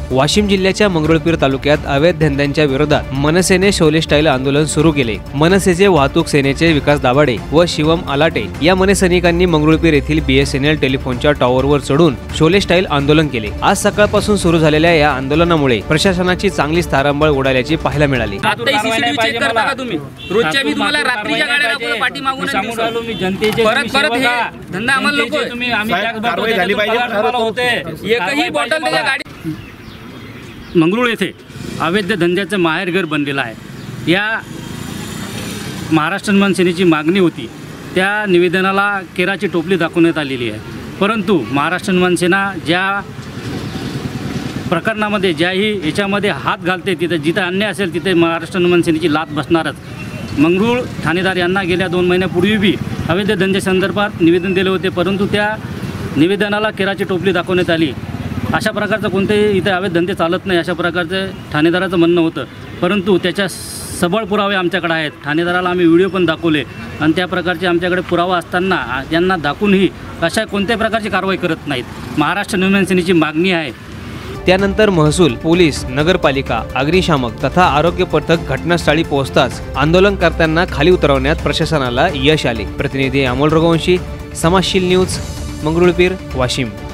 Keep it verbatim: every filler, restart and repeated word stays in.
वाशिम जिल्ह्याच्या मंगरुळपीर तालुक्यात अवैध धंद्यांच्या विरोधात मनसेने शोले स्टाईल आंदोलन सुरू केले। मनसेचे वाहतूक सेनेचे विकास दाभाडे व शिवम आलाटे या मनसैनिकांनी मंगरुळपीर येथील बीएसएनएल टेलिफोनच्या टॉवरवर चढून शोले स्टाईल आंदोलन केले। आज सकाळपासून सुरू झालेल्या या आंदोलनामुळे प्रशासनाची चांगलीच तारांबळ उडाल्याची पाहायला मिळाली। मंगरुळ येथे अवैध धंद्याचं माहेरघर बनलेलं आहे। या महाराष्ट्र मनसेनेची मागणी होती, त्या निवेदनाला केराची टोपली दाखवण्यात आलेली आहे। परंतु महाराष्ट्र मनसेना ज्या प्रकरणामध्ये ज्याही याच्यामध्ये हात घालते तिथे जिथे अन्याय असेल तिथे महाराष्ट्र मनसेनेची लात बसणारच। मंगरुळ ठाणेदार यांना गेल्या दोन महिन्यापूर्वी बी अवैध धंद्यासंदर्भात निवेदन दिले होते, परंतु त्या निवेदनाला केराची टोपली दाखवण्यात आली। अशा प्रकारचं कोणतेही इथे अवैध धंदे चालत नाही अशा प्रकारचं ठाणेदाराचं म्हणणं होतं, परंतु त्याच्या सबळ पुरावे आमच्याकडे आहेत। ठाणेदाराला आम्ही व्हिडिओ पण दाखवले आणि त्या प्रकारचे आमच्याकडे पुरावा असताना त्यांना दाखवूनही अशा कोणत्याही प्रकारची कारवाई करत नाहीत। महाराष्ट्र मनसेनेची मागणी आहे। त्यानंतर महसूल, पोलीस, नगरपालिका, अग्निशामक तथा आरोग्य पथक घटनास्थळी पोहोचताच आंदोलनकर्त्यांना खाली उतरवण्यात प्रशासनाला यश आले। प्रतिनिधी अमोल रघुवंशी, समाजशील न्यूज, मंगरुळपीर, वाशिम।